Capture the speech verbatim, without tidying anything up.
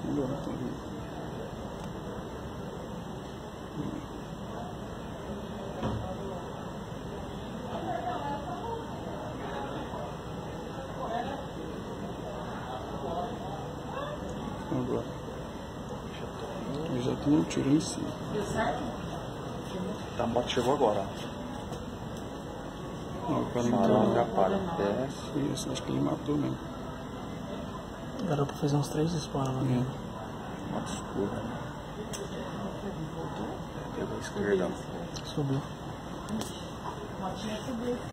Agora tá vendo. Agora. Eu já tenho um tiro em cima. A moto chegou agora. Não, o cara Farol já entrou. para. Desce. Isso, acho que ele matou mesmo. Era pra fazer uns três disparos lá. É. Moto escura. Pegou a esquerda. Subiu.